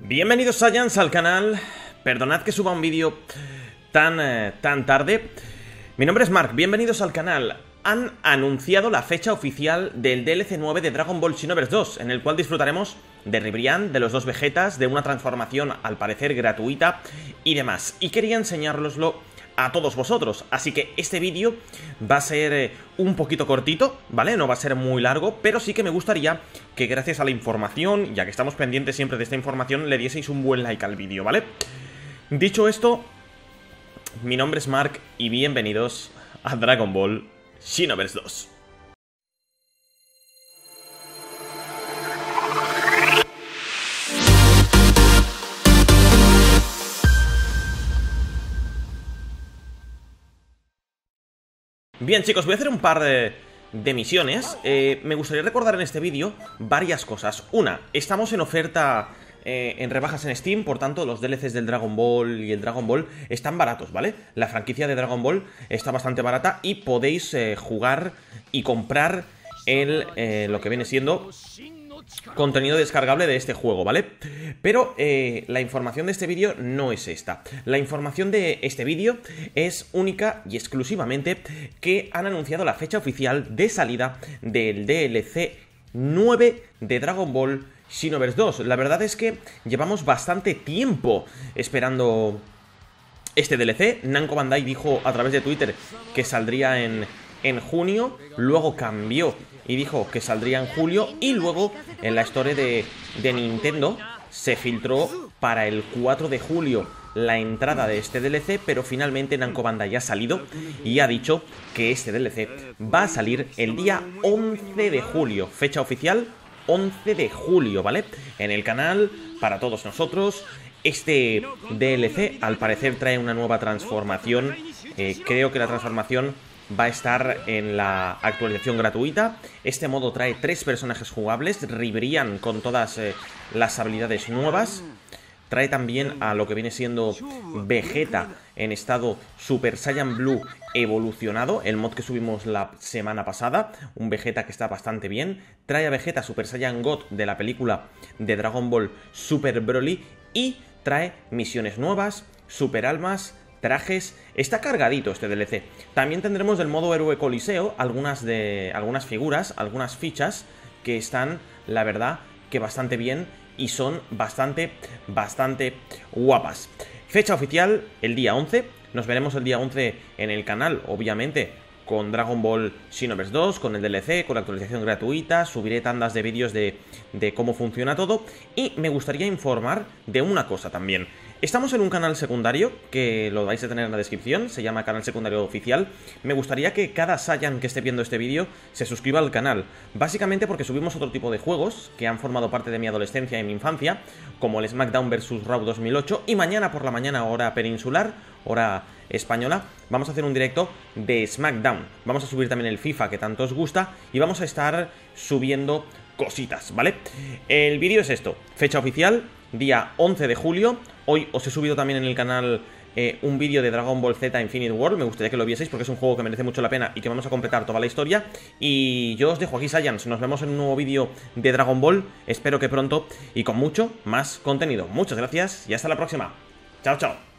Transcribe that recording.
Bienvenidos Saiyans al canal. Perdonad que suba un vídeo tan tarde. Mi nombre es Mark, bienvenidos al canal. Han anunciado la fecha oficial del DLC 9 de Dragon Ball Xenoverse 2, en el cual disfrutaremos de Ribrianne, de los dos Vegetas, de una transformación al parecer gratuita y demás. Y quería enseñároslo a todos vosotros, así que este vídeo va a ser un poquito cortito, ¿vale? No va a ser muy largo, pero sí que me gustaría que gracias a la información, ya que estamos pendientes siempre de esta información, le dieseis un buen like al vídeo, ¿vale? Dicho esto, mi nombre es Mark y bienvenidos a Dragon Ball Xenoverse 2. Bien chicos, voy a hacer un par de misiones. Me gustaría recordar en este vídeo varias cosas. Una, estamos en oferta en rebajas en Steam, por tanto los DLCs del Dragon Ball y el Dragon Ball están baratos, ¿vale? La franquicia de Dragon Ball está bastante barata y podéis jugar y comprar lo que viene siendo contenido descargable de este juego, ¿vale? Pero la información de este vídeo no es esta. La información de este vídeo es única y exclusivamente que han anunciado la fecha oficial de salida del DLC 9 de Dragon Ball Xenoverse 2. La verdad es que llevamos bastante tiempo esperando este DLC. Namco Bandai dijo a través de Twitter que saldría en junio, luego cambió y dijo que saldría en julio, y luego en la historia de Nintendo se filtró para el 4 de julio la entrada de este DLC, pero finalmente Namco Bandai ha salido y ha dicho que este DLC va a salir el día 11 de julio, fecha oficial 11 de julio, ¿vale? En el canal, para todos nosotros. Este DLC al parecer trae una nueva transformación. Creo que la transformación va a estar en la actualización gratuita. Este modo trae 3 personajes jugables, Ribrianne con todas las habilidades nuevas. Trae también a lo que viene siendo Vegeta en estado Super Saiyan Blue evolucionado, el mod que subimos la semana pasada, un Vegeta que está bastante bien. Trae a Vegeta Super Saiyan God de la película de Dragon Ball Super Broly y trae misiones nuevas, super almas, trajes. Está cargadito este DLC. También tendremos del modo Héroe Coliseo algunas figuras, algunas fichas que están, la verdad, que bastante bien y son bastante guapas. Fecha oficial el día 11. Nos veremos el día 11 en el canal, obviamente, con Dragon Ball Xenoverse 2, con el DLC, con la actualización gratuita. Subiré tandas de vídeos de cómo funciona todo. Y me gustaría informar de una cosa también. Estamos en un canal secundario, que lo vais a tener en la descripción, se llama Canal Secundario Oficial. Me gustaría que cada Saiyan que esté viendo este vídeo se suscriba al canal. Básicamente porque subimos otro tipo de juegos que han formado parte de mi adolescencia y mi infancia, como el SmackDown vs Raw 2008. Y mañana por la mañana, hora peninsular, hora española, vamos a hacer un directo de SmackDown. Vamos a subir también el FIFA que tanto os gusta y vamos a estar subiendo cositas, ¿vale? El vídeo es esto, fecha oficial, día 11 de julio. Hoy os he subido también en el canal un vídeo de Dragon Ball Z Infinite World. Me gustaría que lo vieseis porque es un juego que merece mucho la pena y que vamos a completar toda la historia. Y yo os dejo aquí, Saiyans. Nos vemos en un nuevo vídeo de Dragon Ball. Espero que pronto y con mucho más contenido. Muchas gracias y hasta la próxima. Chao, chao.